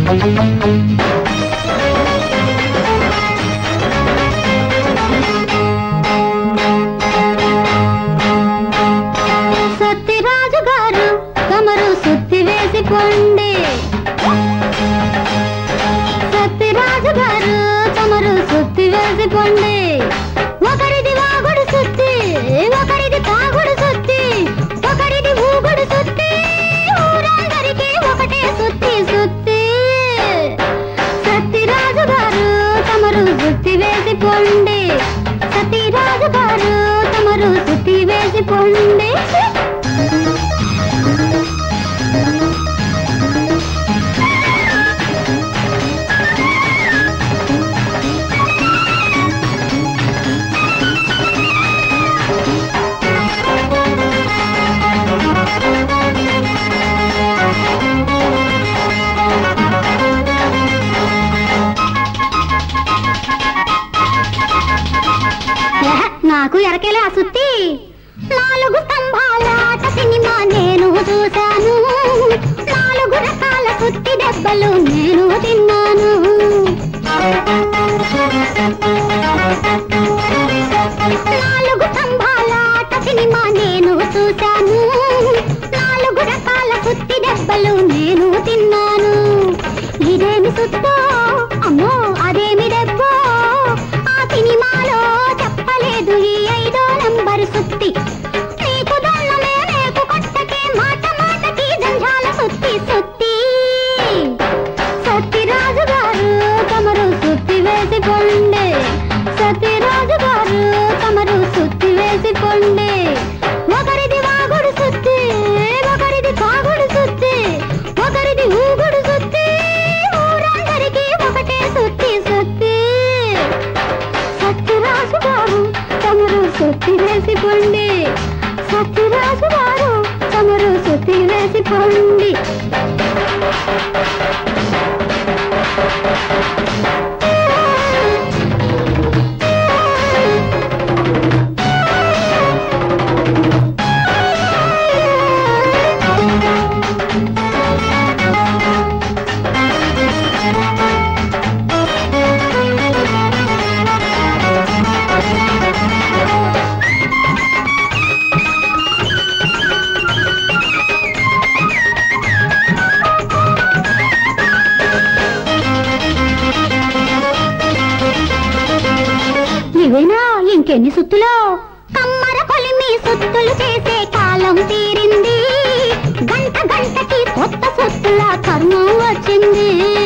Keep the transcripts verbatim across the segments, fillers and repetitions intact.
సత్యరాజు గారు తమరు సుత్తి వేసిపోండి. సత్యరాజు గారు తమరు సుత్తి వేసిపోండి. ఒకరిది వాగుడు సుత్తి, ఒకరిది తాగుడు సుత్తి, ఒకరిది ఊగుడు సుత్తి, ఊరందరికీ ఒకటే సుత్తి సుత్తి. సత్యరాజు గారు తమరు సుత్తి వేసిపోండి. సత్యరాజు గారు తమరు సుత్తి వేసిపోండి. నాకు ఎరకేలే ఆ సుత్తి. నాలుగు స్తంభాలాట సినిమా నేను చూశాను, నాలుగు రకాల సుత్తి దెబ్బలు నేను తిన్నాను. నాలుగు స్తంభాలాట సినిమా నేను చూశాను, నాలుగు రకాల సుత్తి దెబ్బలు నేను తిన్నాను. ఇదేమి సుత్తో, అమ్మో అదేమి దెబ్బో, ఆ సినిమాలో చెప్పలేదు ఈ ఐదో నంబరు సుత్తి. నీకు దొల్లమే నీకు కొట్టకే, మాట మాటకి జంజాల సుత్తి సుత్తి. సత్యరాజు గారు తమరు సుత్తి వేసిపోండి. సత్యరాజు గారు తమరు సుత్తి వేసిపోండి. ఒకరిది వాగుడు సుత్తి, ఒకరిది తాగుడు సుత్తి, ఒకరిది ఊగుడు సుత్తి, ఊరందరికీ ఒకటే సుత్తి సుత్తి. సత్యరాజు గారు తమరు సుత్తి వేసిపోండి. సత్యరాజు గారు తమరు సుత్తి వేసిపోండి. ఇవేనా ఇంకెన్ని సుత్తులో? కమ్మర కొలిమి సుత్తులు చేసే కాలం తీరింది, గంట గంటకి కొత్త సుత్తుల కర్మం వచ్చింది.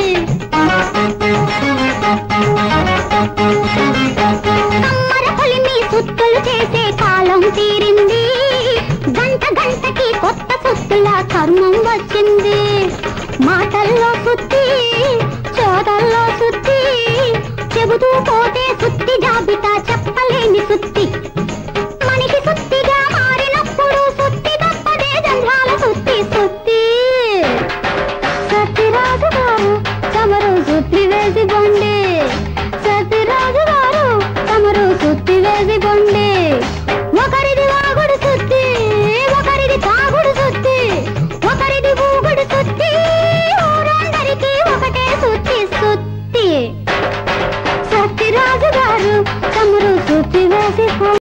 కమ్మర కొలిమి సుత్తులు చేసే కాలం తీరింది, గంట గంటకి కొత్త సుత్తుల కర్మం వచ్చింది. మాటల్లో సుత్తి, చోదల్లో సుత్తి, చెబుతూ పోతే సుత్తి జాబితా చెప్పలేని సుత్తి. మనిషి సుత్తిగా మారినప్పుడు సుత్తి తప్పదే జంజాల సుత్తి సుత్తి. సత్యరాజు గారు తమరు సుత్తి వేసిపోండి. సత్యరాజు గారు తమరు సుత్తి వేసిపోండి. ఒకరిది వాగుడు సుత్తి, ఒకరిది తాగుడు సుత్తి, ఒకరిది ఊగుడు సుత్తి, ఊరందరికీ ఒకటే సుత్తి సుత్తి. సత్యరాజు గారు తమరు సుత్తి వేసిపో